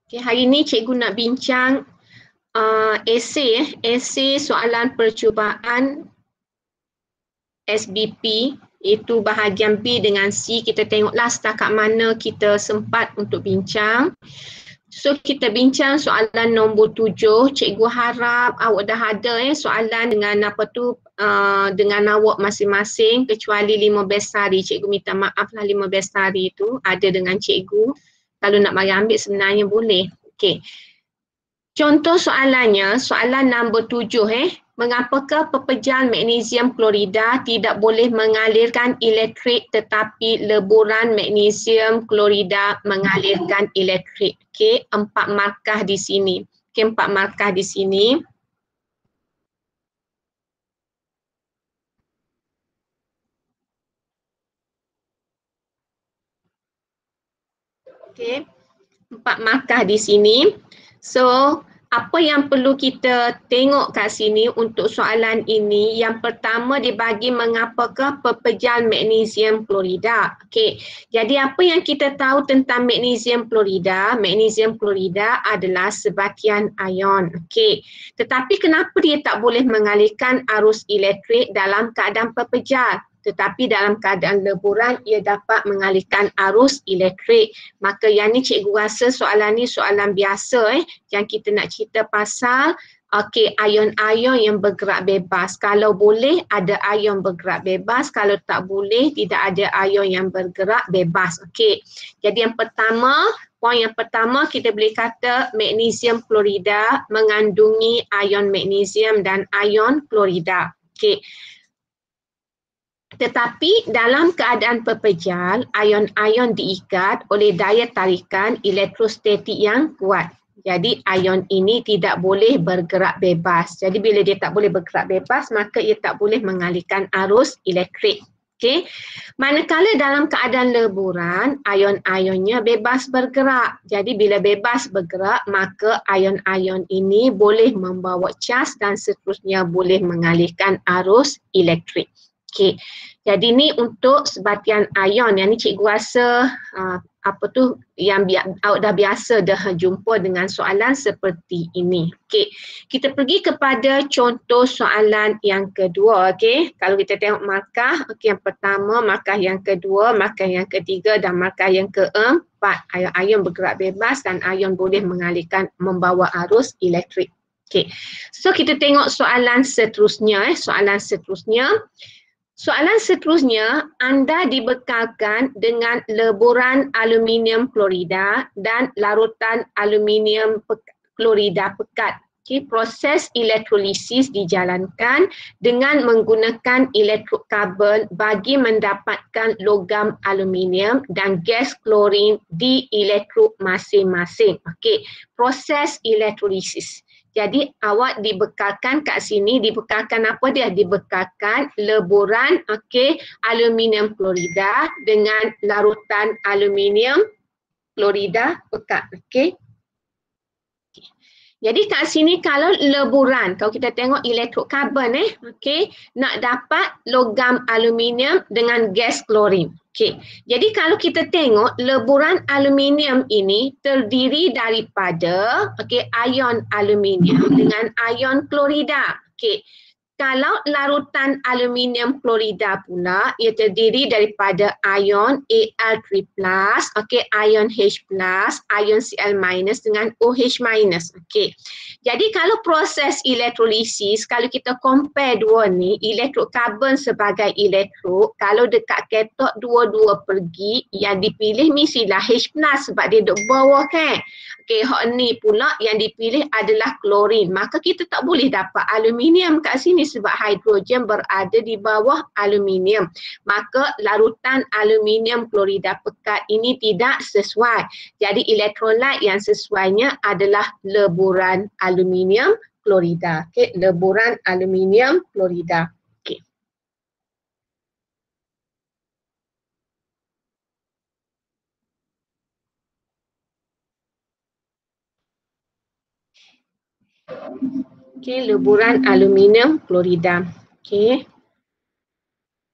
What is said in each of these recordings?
Okay, hari ni cikgu nak bincang esei soalan percubaan SBP, iaitu bahagian B dengan C. Kita tengoklah setakat mana kita sempat untuk bincang. So kita bincang soalan nombor 7. Cikgu harap awak dah ada soalan dengan dengan awak masing-masing, kecuali 15 hari. Cikgu minta maaf lah, 15 hari itu ada dengan cikgu. Kalau nak mari ambil sebenarnya boleh. Okey. Contoh soalannya, soalan nombor 7 mengapakah pepejal magnesium klorida tidak boleh mengalirkan elektrik tetapi leburan magnesium klorida mengalirkan elektrik. Okey, 4 markah di sini. Okey, 4 markah di sini. Okey, 4 markah di sini. So, apa yang perlu kita tengok kat sini untuk soalan ini, yang pertama dibagi mengapakah pepejal magnesium klorida. Okey, jadi apa yang kita tahu tentang magnesium klorida? Magnesium klorida adalah sebatian ion. Okey, tetapi kenapa dia tak boleh mengalirkan arus elektrik dalam keadaan pepejal? Tetapi dalam keadaan leburan ia dapat mengalirkan arus elektrik. Maka yang ni cikgu rasa soalan ni soalan biasa yang kita nak cerita pasal ion-ion yang bergerak bebas. Kalau boleh ada ion bergerak bebas, kalau tak boleh tidak ada ion yang bergerak bebas. Okey. Jadi yang pertama, poin yang pertama kita boleh kata magnesium klorida mengandungi ion magnesium dan ion klorida. Okey. Tetapi dalam keadaan pepejal, ion-ion diikat oleh daya tarikan elektrostatik yang kuat. Jadi ion ini tidak boleh bergerak bebas. Jadi bila dia tak boleh bergerak bebas, maka ia tak boleh mengalirkan arus elektrik. Okey. Manakala dalam keadaan leburan, ion-ionnya bebas bergerak. Jadi bila bebas bergerak, maka ion-ion ini boleh membawa cas dan seterusnya boleh mengalirkan arus elektrik. Okey. Jadi ni untuk sebatian ion. Yang ni cikgu rasa yang awak dah biasa dah jumpa dengan soalan seperti ini. Okey. Kita pergi kepada contoh soalan yang kedua. Okey. Kalau kita tengok markah, okey, yang pertama, markah yang kedua, markah yang ketiga dan markah yang keempat. Ion bergerak bebas dan ion boleh membawa arus elektrik. Okey. So kita tengok soalan seterusnya. Soalan seterusnya, anda dibekalkan dengan leburan aluminium klorida dan larutan aluminium klorida pekat. Okay, proses elektrolisis dijalankan dengan menggunakan elektrod karbon bagi mendapatkan logam aluminium dan gas klorin di elektrod masing-masing. Okey, proses elektrolisis. Jadi awak dibekalkan kat sini, dibekalkan apa dia? Dibekalkan leburan aluminium klorida dengan larutan aluminium klorida pekat. Okey. Jadi kat sini kalau leburan, kalau kita tengok elektrod karbon nak dapat logam aluminium dengan gas klorin. Okey. Jadi kalau kita tengok leburan aluminium ini terdiri daripada ion aluminium dengan ion klorida. Okey. Kalau larutan aluminium klorida pula, ia terdiri daripada ion Al3+, ion H+, ion Cl- dengan OH-. Okey. Jadi kalau proses elektrolisis, kalau kita compare dua ni, elektrod karbon sebagai elektrod, kalau dekat katot dua-dua pergi, yang dipilih mestilah H+ sebab dia duduk bawah kan. Okey, hak ni pula yang dipilih adalah klorin. Maka kita tak boleh dapat aluminium kat sini sebab hidrogen berada di bawah aluminium. Maka larutan aluminium klorida pekat ini tidak sesuai. Jadi elektrolit yang sesuainya adalah leburan aluminium klorida. Okey, leburan aluminium klorida. Okey. Okey, leburan aluminium klorida. Okey.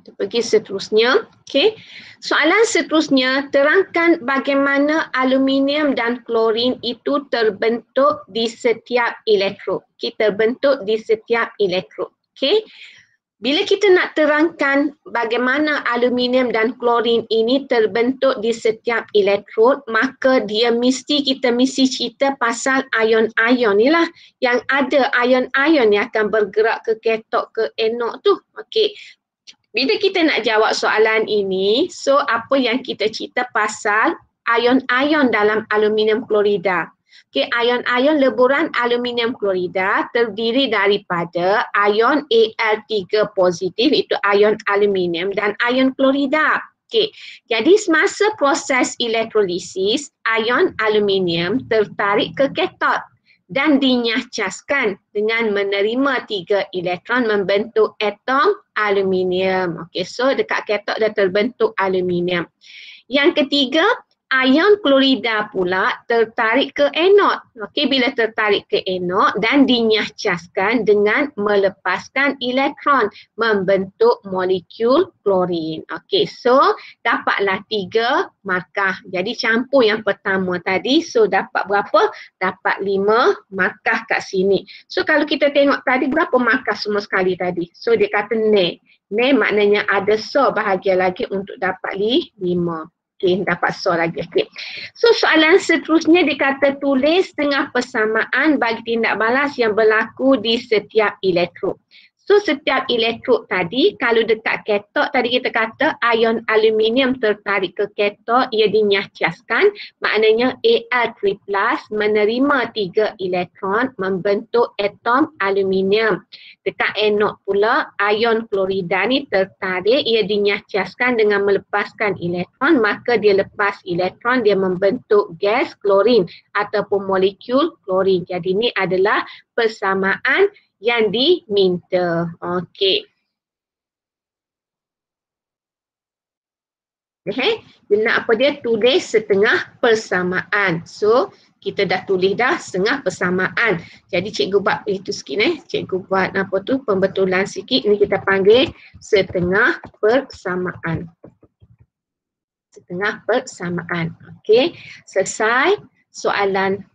Kita pergi seterusnya. Okey. Soalan seterusnya, terangkan bagaimana aluminium dan klorin itu terbentuk di setiap elektrod. Okey, terbentuk di setiap elektrod. Okey. Bila kita nak terangkan bagaimana aluminium dan klorin ini terbentuk di setiap elektrod, maka kita mesti cerita pasal ion-ion ni lah. Yang ada ion-ion yang akan bergerak ke katot ke anod tu. Okey. Bila kita nak jawab soalan ini, so apa yang kita cerita pasal ion-ion dalam aluminium klorida. Okay, ion-ion leburan aluminium klorida terdiri daripada ion Al3 positif, itu ion aluminium, dan ion klorida. Okay, jadi semasa proses elektrolisis, ion aluminium tertarik ke katot dan dinyahcaskan dengan menerima 3 elektron membentuk atom aluminium. Okay, so dekat katot dah terbentuk aluminium. Yang ketiga, ion klorida pula tertarik ke anod. Okey, bila tertarik ke anod dan dinyahcaskan dengan melepaskan elektron membentuk molekul klorin. Okey, so dapatlah 3 markah. Jadi campur yang pertama tadi, so dapat berapa? Dapat 5 markah kat sini. So kalau kita tengok tadi berapa markah semua sekali tadi? So dia kata ne. Ne maknanya ada so bahagia lagi untuk dapat 5. Okay, dapat so lagi. Okay. So soalan seterusnya dikata tulis tengah persamaan bagi tindak balas yang berlaku di setiap elektrod. So setiap elektrod tadi, kalau dekat katot tadi kita kata ion aluminium tertarik ke katot, ia dinyahcaskan, maknanya Al3+ menerima 3 elektron membentuk atom aluminium. Dekat anod pula ion klorida ni tertarik, ia dinyahcaskan dengan melepaskan elektron, maka dia lepas elektron, dia membentuk gas klorin ataupun molekul klorin. Jadi ni adalah persamaan yang diminta. Okey. Okay. Dia nak apa dia? Tulis setengah persamaan. So, kita dah tulis dah setengah persamaan. Jadi cikgu buat itu sikit Cikgu buat apa tu? Pembetulan sikit. Ini kita panggil setengah persamaan. Setengah persamaan. Okey. Selesai soalan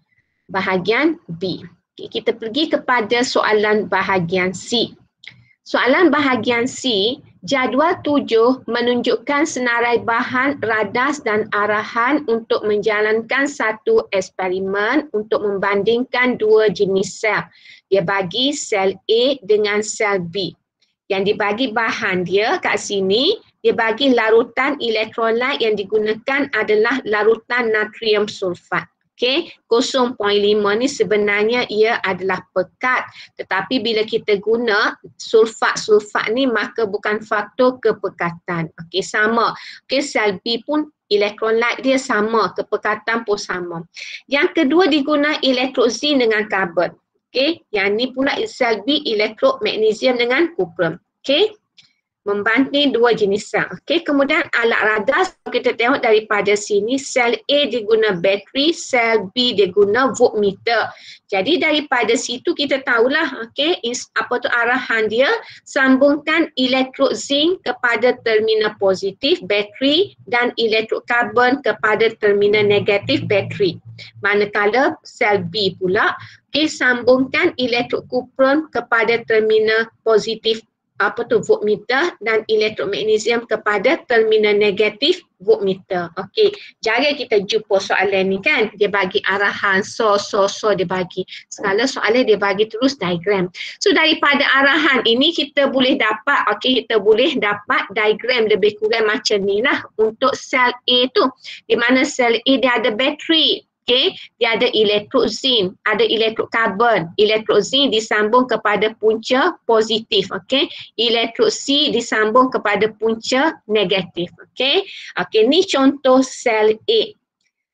bahagian B. Okay, kita pergi kepada soalan bahagian C. Soalan bahagian C, jadual 7 menunjukkan senarai bahan, radas dan arahan untuk menjalankan satu eksperimen untuk membandingkan 2 jenis sel. Dia bagi sel A dengan sel B. Yang dibagi bahan dia kat sini, dia bagi larutan elektrolit yang digunakan adalah larutan natrium sulfat. Okay, 0.5 ni sebenarnya ia adalah pekat, tetapi bila kita guna sulfat ni maka bukan faktor kepekatan. Okay, sama. Okay, sel B pun elektrolit dia sama, kepekatan pun sama. Yang kedua diguna elektrod zinc dengan karbon. Okay, yang ni pula sel B elektrod magnesium dengan kuprum. Okay. Membanding 2 jenis sel. Okey, kemudian alat radas kita tengok daripada sini, sel A diguna bateri, sel B diguna voltmeter. Jadi daripada situ kita tahulah okey, apa tu arahan dia, sambungkan elektrod zinc kepada terminal positif bateri dan elektrod karbon kepada terminal negatif bateri. Manakala sel B pula okey, sambungkan elektrod kuprum kepada terminal positif voltmeter dan elektrod magnesium kepada terminal negatif voltmeter. Okey, cara kita jumpa soalan ni kan, dia bagi arahan, so dia bagi. Segala soalan dia bagi terus diagram. So daripada arahan ini kita boleh dapat, kita boleh dapat diagram lebih kurang macam ni lah untuk sel A tu. Di mana sel A dia ada bateri. Okay, dia ada elektrod zinc, ada elektrod karbon. Elektrod zinc disambung kepada punca positif, okay. Elektrod C disambung kepada punca negatif, okay. Okay, ni contoh sel A.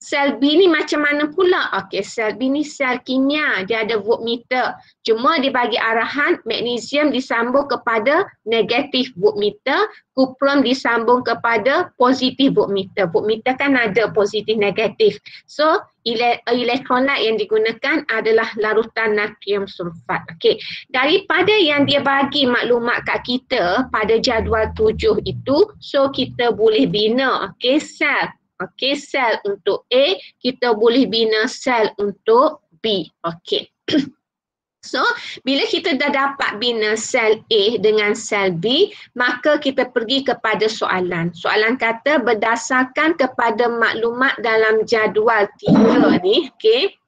Sel B ni macam mana pula? Okey, sel B ni sel kimia, dia ada voltmeter. Cuma dia bagi arahan magnesium disambung kepada negatif voltmeter, kuprum disambung kepada positif voltmeter. Voltmeter kan ada positif negatif. So elektrolit yang digunakan adalah larutan natrium sulfat. Okey, daripada yang dia bagi maklumat kat kita pada jadual 7 itu, so kita boleh bina sel. Okey, sel untuk A, kita boleh bina sel untuk B. Okey. So, bila kita dah dapat bina sel A dengan sel B, maka kita pergi kepada soalan. Soalan kata berdasarkan kepada maklumat dalam jadual 3 ni, okey.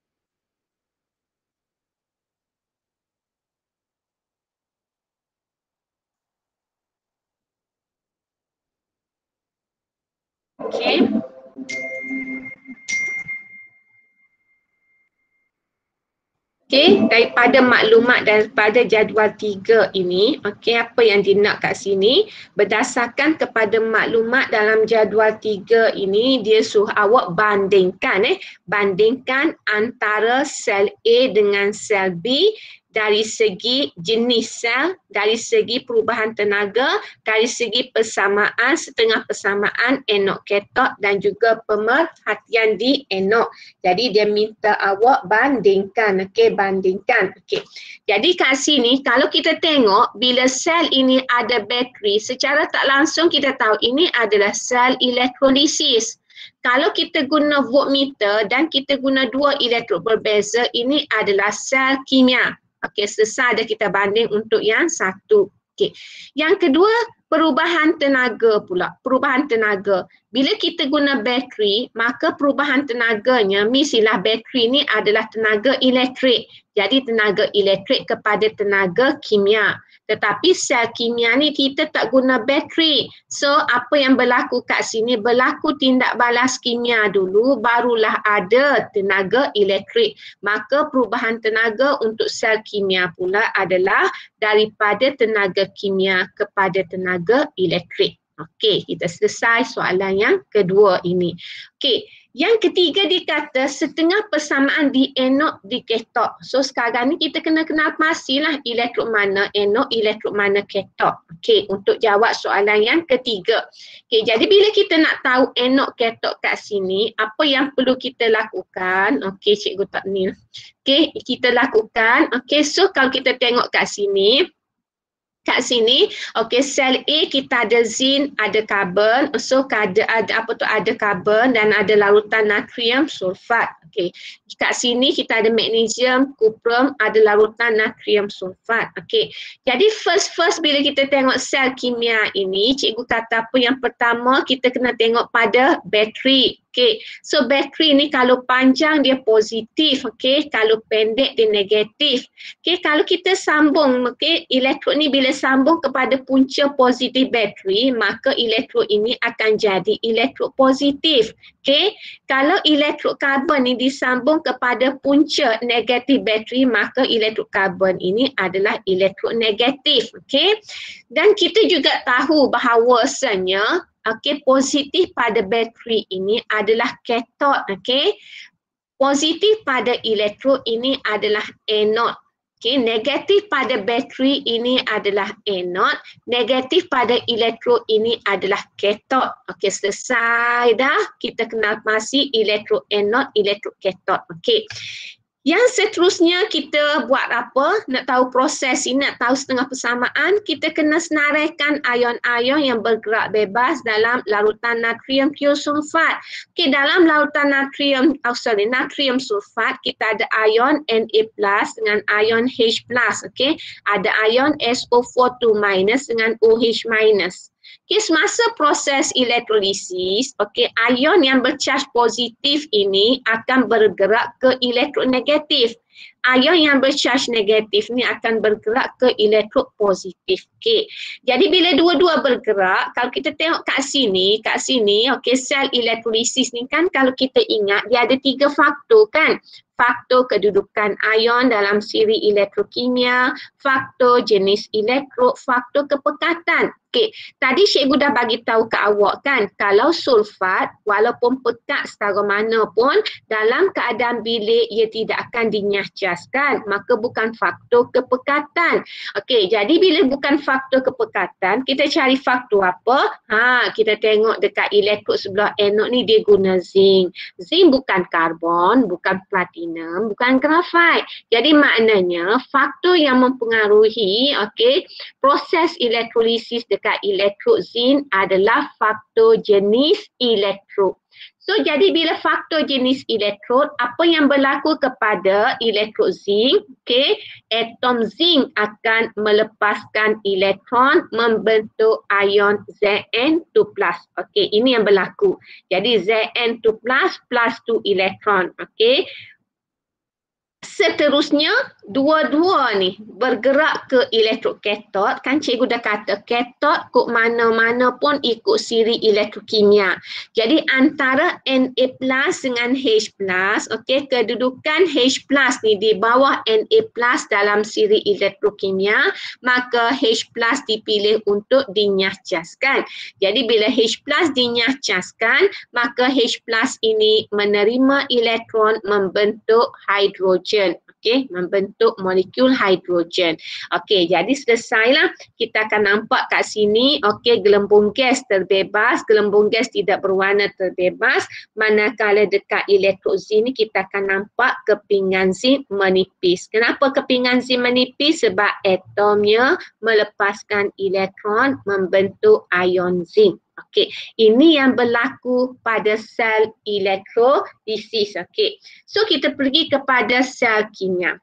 Okey. Okey, daripada maklumat daripada jadual 3 ini, okey, apa yang dia nak kat sini, berdasarkan kepada maklumat dalam jadual 3 ini, dia suruh awak bandingkan bandingkan antara sel A dengan sel B dari segi jenis sel, dari segi perubahan tenaga, dari segi persamaan, setengah persamaan anod katot dan juga pemerhatian di anod. Jadi dia minta awak bandingkan, bandingkan. Jadi kat sini kalau kita tengok bila sel ini ada bateri, secara tak langsung kita tahu ini adalah sel elektrolisis. Kalau kita guna voltmeter dan kita guna dua elektrod berbeza, ini adalah sel kimia. Selesai dah kita banding untuk yang satu. Yang kedua, perubahan tenaga pula. Perubahan tenaga. Bila kita guna bateri, maka perubahan tenaganya, mestilah bateri ni adalah tenaga elektrik. Jadi tenaga elektrik kepada tenaga kimia. Tetapi sel kimia ni kita tak guna bateri. So apa yang berlaku kat sini, berlaku tindak balas kimia dulu, barulah ada tenaga elektrik. Maka perubahan tenaga untuk sel kimia pula adalah daripada tenaga kimia kepada tenaga elektrik. Okey, kita selesai soalan yang kedua ini. Okey, yang ketiga dikata setengah persamaan di anod di katot. So sekarang ni kita kena kenal pastilah elektrod mana anod, elektrod mana katot. Okey, untuk jawab soalan yang ketiga. Okey, jadi bila kita nak tahu anod katot kat sini, apa yang perlu kita lakukan? Okey, cikgu tak ni. Okey, kita lakukan. Okey, so kalau kita tengok kat sini, okey, sel A kita ada zinc, ada karbon, so ada karbon dan ada larutan natrium sulfat. Okey, kat sini kita ada magnesium, kuprum, ada larutan natrium sulfat. Okey, jadi first bila kita tengok sel kimia ini, cikgu kata apa yang pertama kita kena tengok pada bateri. Okey, so bateri ni kalau panjang dia positif, okey, kalau pendek dia negatif. Okey, kalau kita sambung, okey, elektrod ni bila sambung kepada punca positif bateri, maka elektrod ini akan jadi elektrod positif. Okey, kalau elektrod karbon ni disambung kepada punca negatif bateri, maka elektrod karbon ini adalah elektrod negatif. Okey, dan kita juga tahu bahawasanya positif pada bateri ini adalah katot. Okey, positif pada elektrod ini adalah anod. Okey, negatif pada bateri ini adalah anod, negatif pada elektrod ini adalah katot. Okey, selesai dah. Kita kenal pasti elektrod anod, elektrod katot. Okey. Yang seterusnya kita buat apa? Nak tahu proses ini, nak tahu setengah persamaan, kita kena senaraikan ion-ion yang bergerak bebas dalam larutan natrium thiosulfat. Okey, dalam larutan natrium sulfat kita ada ion Na+ dengan ion H+. Okey, ada ion SO42- dengan OH-. Okay, semasa proses elektrolisis, ion yang bercharge positif ini akan bergerak ke elektrod negatif. Ion yang bercharge negatif ni akan bergerak ke elektrod positif. Okey. Jadi bila dua-dua bergerak, kalau kita tengok kat sini, okey, sel elektrolisis ni kan kalau kita ingat dia ada 3 faktor kan. Faktor kedudukan ion dalam siri elektrokimia, faktor jenis elektrod, faktor kepekatan. Okey, tadi cikgu dah bagi tahu ke awak kan, kalau sulfat walaupun pekat setara mana pun dalam keadaan bilik ia tidak akan dinyahcaskan, maka bukan faktor kepekatan. Okey, jadi bila bukan faktor kepekatan, kita cari faktor apa? Kita tengok dekat elektrod sebelah anod ni dia guna zinc. Zinc bukan karbon, bukan platinum, bukan grafit. Jadi maknanya faktor yang mempengaruhi proses elektrolisis dekat elektrod zinc adalah faktor jenis elektrod. So jadi bila faktor jenis elektrod, apa yang berlaku kepada elektrod zinc? Atom zinc akan melepaskan elektron membentuk ion Zn2+. Ini yang berlaku. Jadi Zn2+ plus 2 elektron. Seterusnya, dua-dua ni bergerak ke elektrod katod. Kan cikgu dah kata katod kok mana-mana pun ikut siri elektrokimia. Jadi antara Na plus dengan H plus, kedudukan H plus ni di bawah Na plus dalam siri elektrokimia, maka H plus dipilih untuk dinyahcaskan. Jadi bila H plus dinyahcaskan, maka H plus ini menerima elektron membentuk hidrogen. Membentuk molekul hidrogen. Jadi selesailah. Kita akan nampak kat sini, gelembung gas terbebas, gelembung gas tidak berwarna terbebas. Manakala dekat elektrod zinc ni kita akan nampak kepingan zinc menipis. Kenapa kepingan zinc menipis? Sebab atomnya melepaskan elektron membentuk ion zinc. Ini yang berlaku pada sel elektrolisis. So kita pergi kepada sel kimia.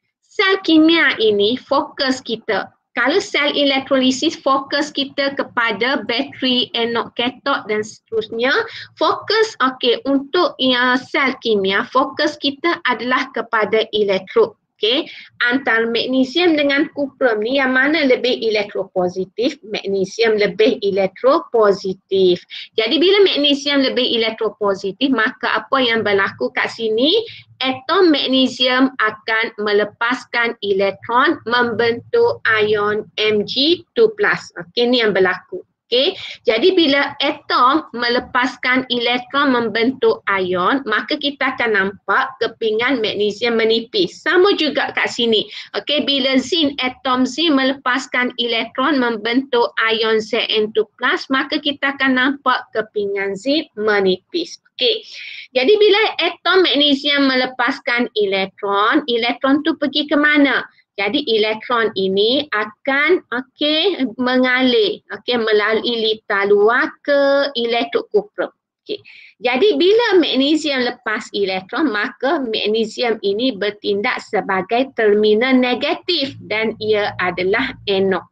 Sel kimia ini fokus kita. Kalau sel elektrolisis fokus kita kepada bateri, anod, katod dan seterusnya. Fokus untuk sel kimia, fokus kita adalah kepada elektrod. Antara magnesium dengan kuprum ni yang mana lebih elektropositif? Magnesium lebih elektropositif. Jadi bila magnesium lebih elektropositif, maka apa yang berlaku kat sini? Atom magnesium akan melepaskan elektron membentuk ion Mg2+. Ini yang berlaku. Jadi bila atom melepaskan elektron membentuk ion, maka kita akan nampak kepingan magnesium menipis. Sama juga kat sini. Bila zinc, atom zinc melepaskan elektron membentuk ion Zn2+, maka kita akan nampak kepingan zinc menipis. Jadi bila atom magnesium melepaskan elektron, elektron tu pergi ke mana? Jadi elektron ini akan mengalir melalui litar luar ke elektrod kuprum. Jadi bila magnesium lepas elektron, maka magnesium ini bertindak sebagai terminal negatif dan ia adalah anod.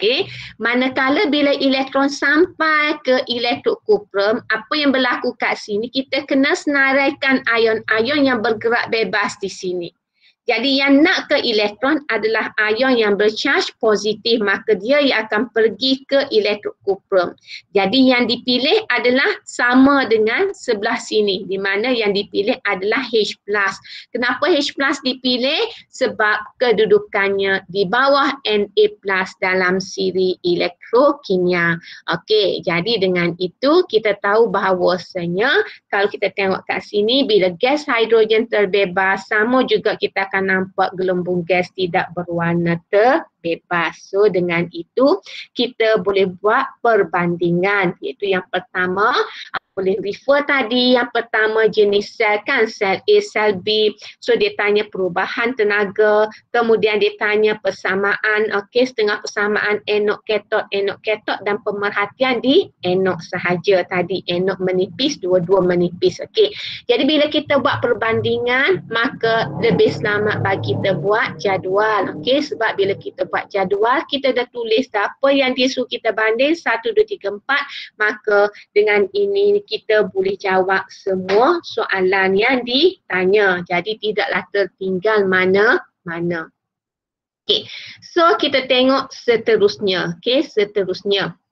Manakala bila elektron sampai ke elektrod kuprum, apa yang berlaku kat sini? Kita kena senaraikan ion-ion yang bergerak bebas di sini. Jadi yang nak ke elektron adalah ion yang bercharge positif, maka dia yang akan pergi ke elektrod kuprum. Jadi yang dipilih adalah sama dengan sebelah sini, di mana yang dipilih adalah H+. Kenapa H+ dipilih? Sebab kedudukannya di bawah Na+ dalam siri elektrokimia. Jadi dengan itu kita tahu bahawasanya kalau kita tengok kat sini, bila gas hidrogen terbebas, sama juga kita akan nampak gelembung gas tidak berwarna terbebas. So dengan itu kita boleh buat perbandingan, iaitu yang pertama boleh refer tadi, yang pertama jenis sel kan, sel A, sel B. So dia tanya perubahan tenaga, kemudian dia tanya persamaan, setengah persamaan anod katod dan pemerhatian di anod sahaja tadi, anod menipis, dua-dua menipis. Jadi bila kita buat perbandingan, maka lebih selamat bagi kita buat jadual. Sebab bila kita buat jadual, kita dah tulis apa yang dia suruh kita banding 1, 2, 3, 4, maka dengan ini kita boleh jawab semua soalan yang ditanya. Jadi tidaklah tertinggal mana-mana. Okay, so kita tengok seterusnya. Okay, seterusnya.